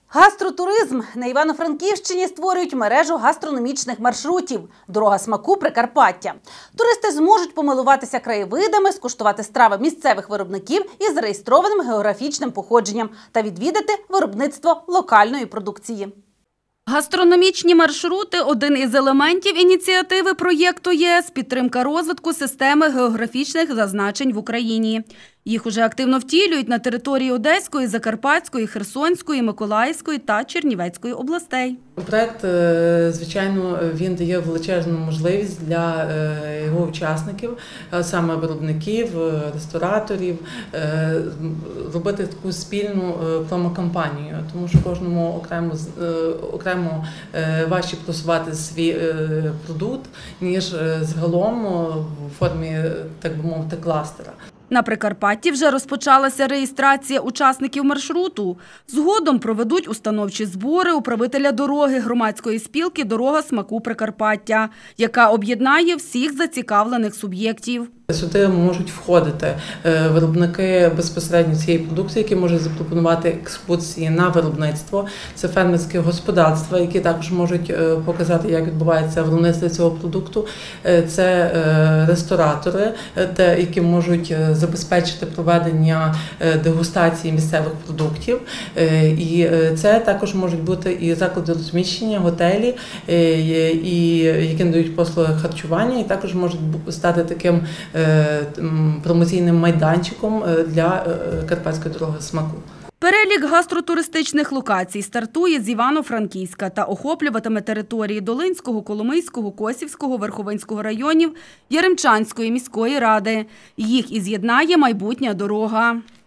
Гастротуризм. На Івано-Франківщині створюють мережу гастрономічних маршрутів «Дорога смаку Прикарпаття». Туристи зможуть помилуватися краєвидами, скуштувати страви місцевих виробників із зареєстрованим географічним походженням та відвідати виробництво локальної продукції. Гастрономічні маршрути – один із елементів ініціативи проєкту ЄС «Підтримка розвитку системи географічних зазначень в Україні». Їх уже активно втілюють на території Одеської, Закарпатської, Херсонської, Миколаївської та Чернівецької областей. Проект, звичайно, він дає величезну можливість для його учасників, саме виробників, рестораторів, робити таку спільну промокампанію, тому що кожному окремо важче просувати свій продукт, ніж загалом в формі, так би мовити, кластера. На Прикарпатті вже розпочалася реєстрація учасників маршруту. Згодом проведуть установчі збори управителя дороги громадської спілки «Дорога смаку Прикарпаття», яка об'єднає всіх зацікавлених суб'єктів. Сюди можуть входити виробники безпосередньо цієї продукції, які можуть запропонувати екскурсії на виробництво. Це фермерські господарства, які також можуть показати, як відбувається виробництво цього продукту. Це ресторатори, які можуть забезпечити проведення дегустації місцевих продуктів. І це також можуть бути і заклади розміщення, готелі, які надають послуги харчування, і також можуть стати таким промоційним майданчиком для Карпатської дороги смаку. Перелік гастротуристичних локацій стартує з Івано-Франківська та охоплюватиме території Долинського, Коломийського, Косівського, Верховинського районів, Яремчанської міської ради. Їх і з'єднає майбутня дорога.